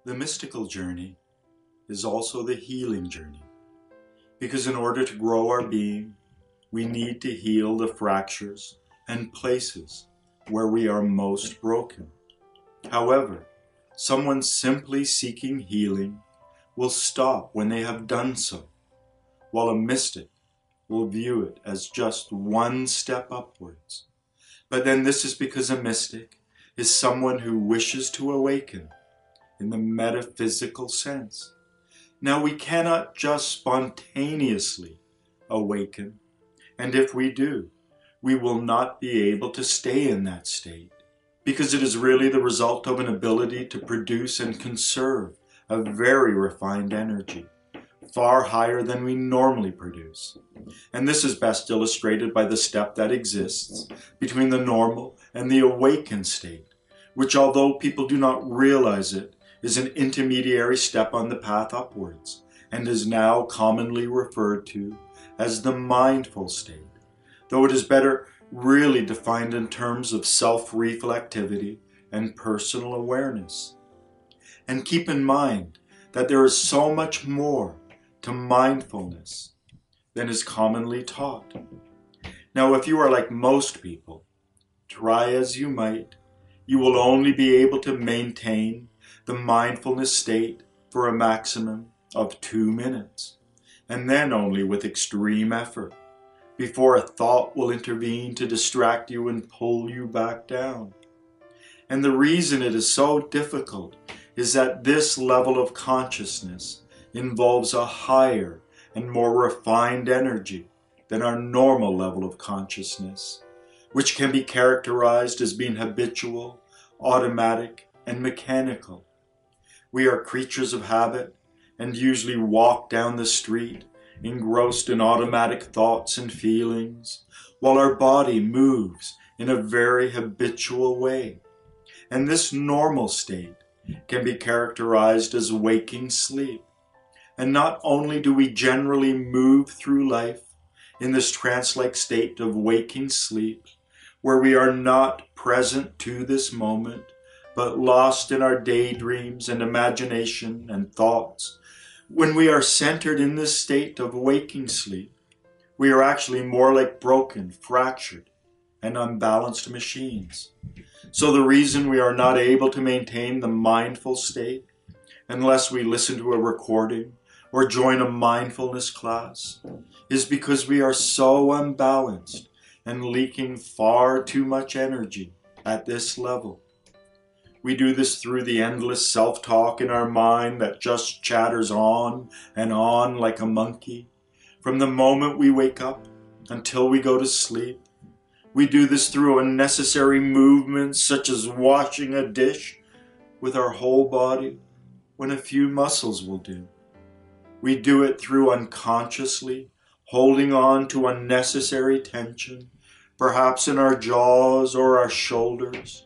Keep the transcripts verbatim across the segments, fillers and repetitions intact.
The mystical journey is also the healing journey, because in order to grow our being, we need to heal the fractures and places where we are most broken. However, someone simply seeking healing will stop when they have done so, while a mystic will view it as just one step upwards. But then this is because a mystic is someone who wishes to awaken in the metaphysical sense. Now, we cannot just spontaneously awaken, and if we do, we will not be able to stay in that state, because it is really the result of an ability to produce and conserve a very refined energy, far higher than we normally produce. And this is best illustrated by the step that exists between the normal and the awakened state, which, although people do not realize it, is an intermediary step on the path upwards, and is now commonly referred to as the mindful state, though it is better really defined in terms of self-reflectivity and personal awareness. And keep in mind that there is so much more to mindfulness than is commonly taught. Now, if you are like most people, try as you might, you will only be able to maintain the mindfulness state for a maximum of two minutes, and then only with extreme effort, before a thought will intervene to distract you and pull you back down. And the reason it is so difficult is that this level of consciousness involves a higher and more refined energy than our normal level of consciousness, which can be characterized as being habitual, automatic, and mechanical. We are creatures of habit and usually walk down the street engrossed in automatic thoughts and feelings, while our body moves in a very habitual way. And this normal state can be characterized as waking sleep. And not only do we generally move through life in this trance-like state of waking sleep, where we are not present to this moment, but lost in our daydreams and imagination and thoughts. When we are centered in this state of waking sleep, we are actually more like broken, fractured, and unbalanced machines. So the reason we are not able to maintain the mindful state, unless we listen to a recording or join a mindfulness class, is because we are so unbalanced and leaking far too much energy at this level. We do this through the endless self-talk in our mind that just chatters on and on like a monkey, from the moment we wake up until we go to sleep. We do this through unnecessary movements such as washing a dish with our whole body when a few muscles will do. We do it through unconsciously holding on to unnecessary tension, perhaps in our jaws or our shoulders.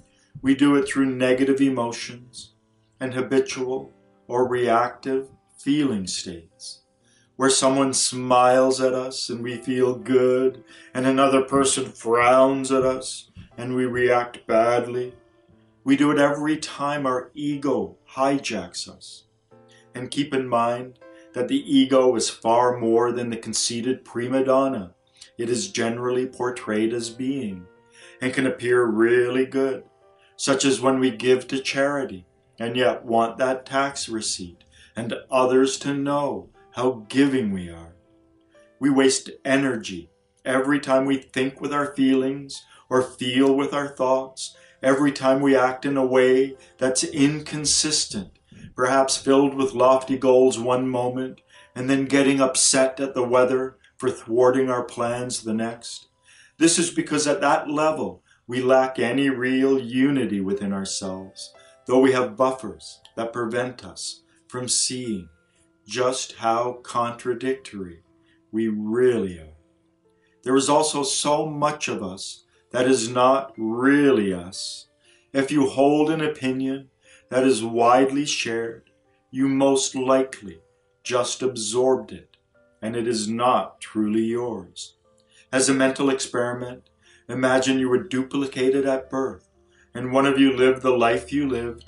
We do it through negative emotions and habitual or reactive feeling states, where someone smiles at us and we feel good, and another person frowns at us and we react badly. We do it every time our ego hijacks us. And keep in mind that the ego is far more than the conceited prima donna it is generally portrayed as being, and can appear really good, such as when we give to charity and yet want that tax receipt and others to know how giving we are. We waste energy every time we think with our feelings or feel with our thoughts, every time we act in a way that's inconsistent, perhaps filled with lofty goals one moment and then getting upset at the weather for thwarting our plans the next. This is because at that level, we lack any real unity within ourselves, though we have buffers that prevent us from seeing just how contradictory we really are. There is also so much of us that is not really us. If you hold an opinion that is widely shared, you most likely just absorbed it, and it is not truly yours. As a mental experiment, imagine you were duplicated at birth, and one of you lived the life you lived,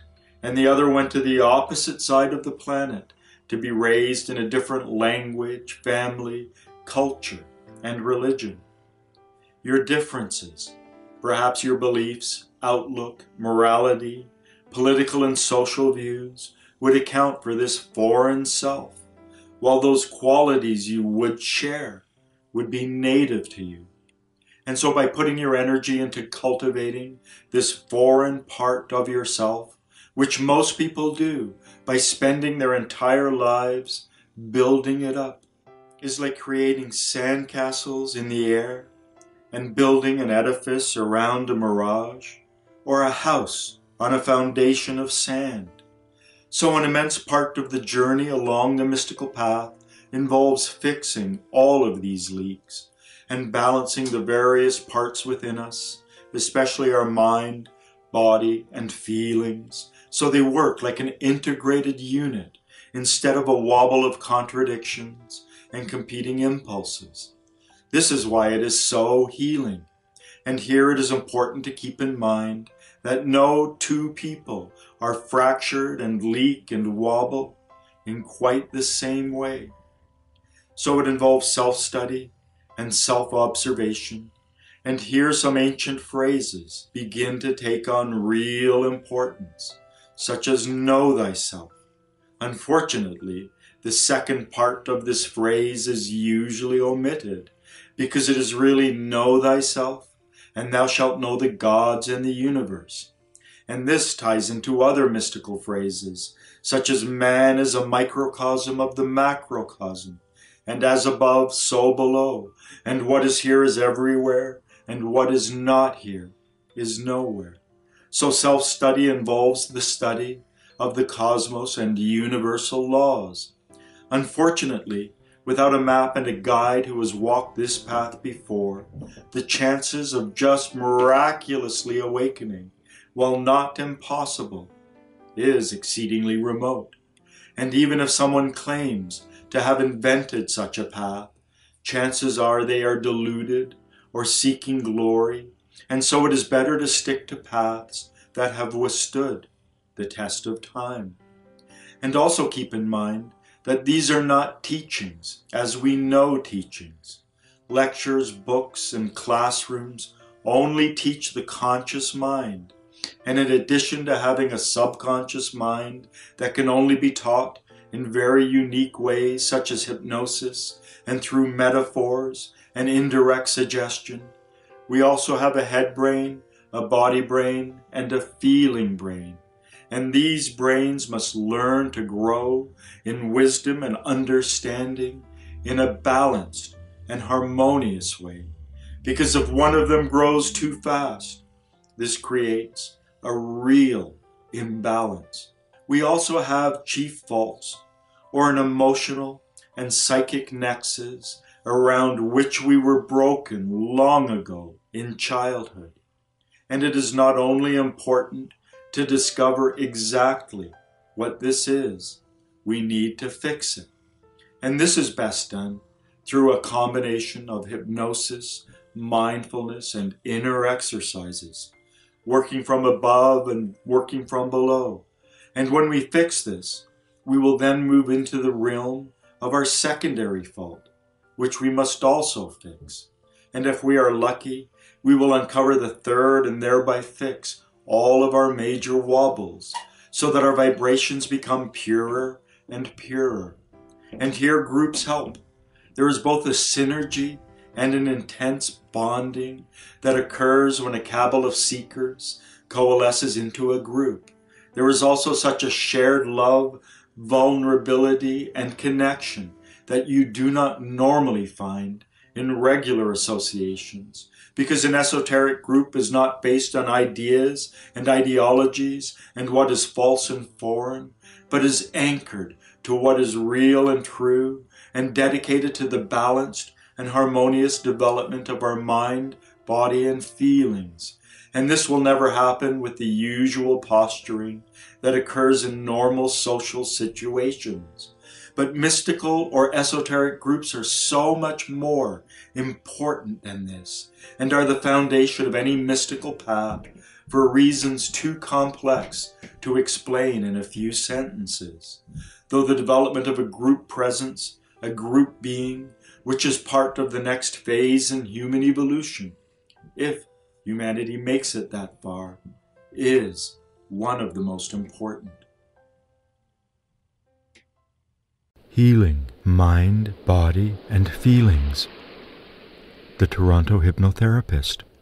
and the other went to the opposite side of the planet to be raised in a different language, family, culture, and religion. Your differences, perhaps your beliefs, outlook, morality, political and social views, would account for this foreign self, while those qualities you would share would be native to you. And so by putting your energy into cultivating this foreign part of yourself, which most people do by spending their entire lives building it up, is like creating sandcastles in the air and building an edifice around a mirage, or a house on a foundation of sand. So an immense part of the journey along the mystical path involves fixing all of these leaks and balancing the various parts within us, especially our mind, body, and feelings, so they work like an integrated unit instead of a wobble of contradictions and competing impulses. This is why it is so healing. And here it is important to keep in mind that no two people are fractured and leak and wobble in quite the same way. So it involves self-study and self-observation. And here some ancient phrases begin to take on real importance, such as know thyself. Unfortunately, the second part of this phrase is usually omitted, because it is really know thyself, and thou shalt know the gods and the universe. And this ties into other mystical phrases, such as man is a microcosm of the macrocosm, and as above, so below, and what is here is everywhere, and what is not here is nowhere. So self-study involves the study of the cosmos and universal laws. Unfortunately, without a map and a guide who has walked this path before, the chances of just miraculously awakening, while not impossible, is exceedingly remote. And even if someone claims to have invented such a path, chances are they are deluded or seeking glory, and so it is better to stick to paths that have withstood the test of time. And also keep in mind that these are not teachings as we know teachings. Lectures, books, and classrooms only teach the conscious mind. And in addition to having a subconscious mind that can only be taught in very unique ways, such as hypnosis and through metaphors and indirect suggestion, we also have a head brain, a body brain, and a feeling brain. And these brains must learn to grow in wisdom and understanding in a balanced and harmonious way. Because if one of them grows too fast, this creates a real imbalance. We also have chief faults, or an emotional and psychic nexus around which we were broken long ago in childhood. And it is not only important to discover exactly what this is, we need to fix it. And this is best done through a combination of hypnosis, mindfulness, and inner exercises, working from above and working from below. And when we fix this, we will then move into the realm of our secondary fault, which we must also fix. And if we are lucky, we will uncover the third and thereby fix all of our major wobbles, so that our vibrations become purer and purer. And here groups help. There is both a synergy and an intense bonding that occurs when a cabal of seekers coalesces into a group. There is also such a shared love, vulnerability, and connection that you do not normally find in regular associations, because an esoteric group is not based on ideas and ideologies and what is false and foreign, but is anchored to what is real and true, and dedicated to the balanced and harmonious development of our mind, body, and feelings. And this will never happen with the usual posturing that occurs in normal social situations. But mystical or esoteric groups are so much more important than this, and are the foundation of any mystical path for reasons too complex to explain in a few sentences, though the development of a group presence, a group being, which is part of the next phase in human evolution, if humanity makes it that far, is one of the most important. Healing mind, body, and feelings. The Toronto Hypnotherapist.